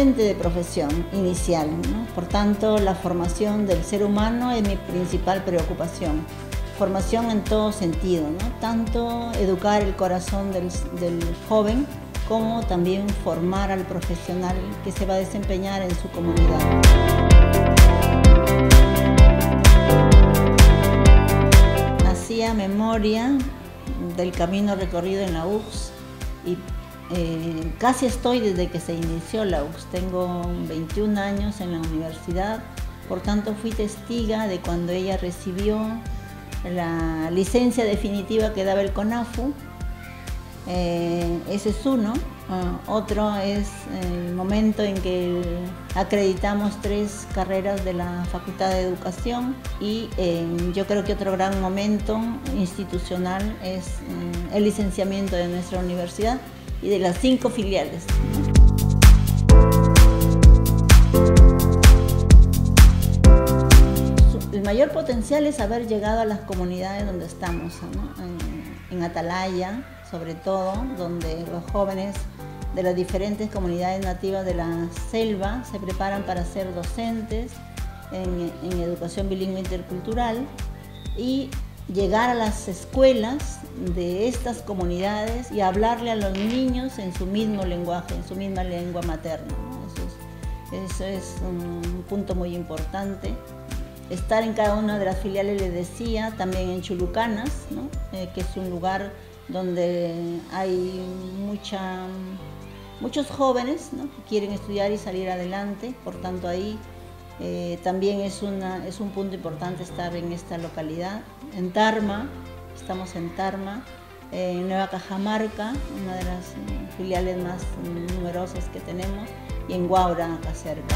docente de profesión inicial, ¿no? Por tanto, la formación del ser humano es mi principal preocupación. Formación en todo sentido, ¿no? Tanto educar el corazón del joven como también formar al profesional que se va a desempeñar en su comunidad. Hacía memoria del camino recorrido en la UCS y casi estoy desde que se inició la UCS. Tengo 21 años en la universidad, por tanto fui testiga de cuando ella recibió la licencia definitiva que daba el CONAFU. Ese es uno. Otro es el momento en que acreditamos 3 carreras de la Facultad de Educación y yo creo que otro gran momento institucional es el licenciamiento de nuestra universidad y de las 5 filiales. El mayor potencial es haber llegado a las comunidades donde estamos, ¿no? En Atalaya, sobre todo, donde los jóvenes de las diferentes comunidades nativas de la selva se preparan para ser docentes en educación bilingüe intercultural y llegar a las escuelas de estas comunidades y hablarle a los niños en su mismo lenguaje, en su misma lengua materna, ¿no? Eso es un punto muy importante. Estar en cada una de las filiales, les decía, también en Chulucanas, ¿no? Que es un lugar donde hay muchos jóvenes, ¿no? Que quieren estudiar y salir adelante, por tanto ahí también es un punto importante estar en esta localidad. En Tarma, estamos en Tarma, en Nueva Cajamarca, una de las filiales más numerosas que tenemos, y en Huaura, acá cerca.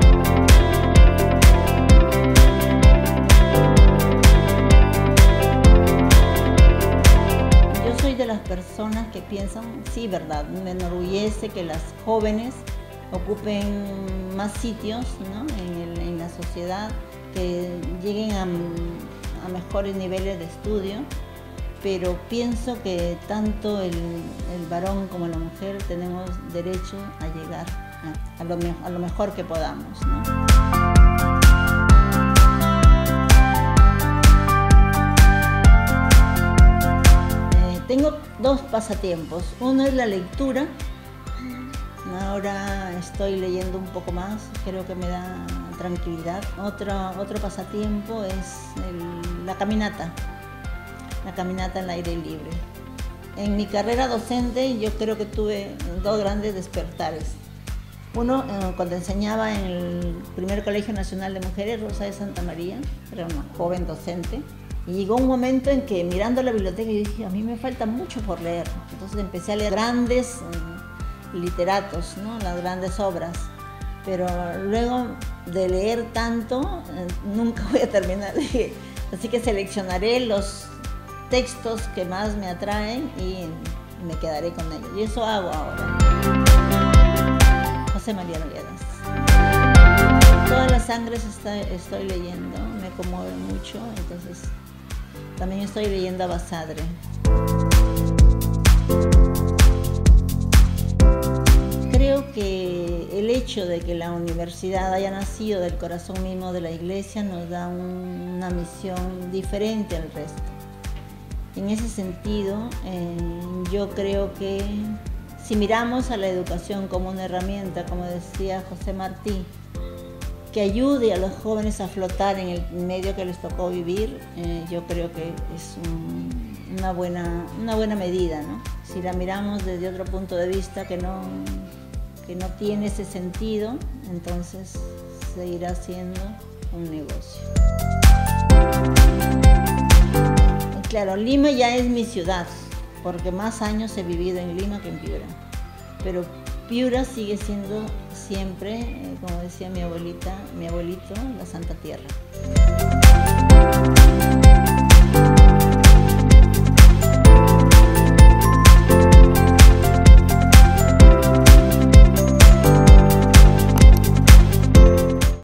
Yo soy de las personas que piensan, sí, verdad, me enorgullece que las jóvenes ocupen más sitios, ¿no? en la sociedad, que lleguen a mejores niveles de estudio, pero pienso que tanto el varón como la mujer tenemos derecho a llegar a lo mejor que podamos, ¿no? Tengo 2 pasatiempos. Uno es la lectura. Ahora estoy leyendo un poco más, creo que me da tranquilidad. Otro pasatiempo es la caminata al aire libre. En mi carrera docente yo creo que tuve 2 grandes despertares. Uno, cuando enseñaba en el primer Colegio Nacional de Mujeres, Rosa de Santa María, era una joven docente, y llegó un momento en que mirando la biblioteca yo dije, a mí me falta mucho por leer. Entonces empecé a leer grandes literatos, ¿no? Las grandes obras, pero luego de leer tanto nunca voy a terminar, así que seleccionaré los textos que más me atraen y me quedaré con ellos, y eso hago ahora. José María Nogueras. Todas las sangres estoy leyendo, me conmueve mucho, entonces también estoy leyendo a Basadre. Creo que el hecho de que la universidad haya nacido del corazón mismo de la Iglesia nos da una misión diferente al resto. En ese sentido, yo creo que si miramos a la educación como una herramienta, como decía José Martí, que ayude a los jóvenes a flotar en el medio que les tocó vivir, yo creo que es una buena medida, ¿no? Si la miramos desde otro punto de vista que no tiene ese sentido, entonces seguirá siendo un negocio. Y claro, Lima ya es mi ciudad, porque más años he vivido en Lima que en Piura, pero Piura sigue siendo siempre, como decía mi abuelito, la Santa Tierra.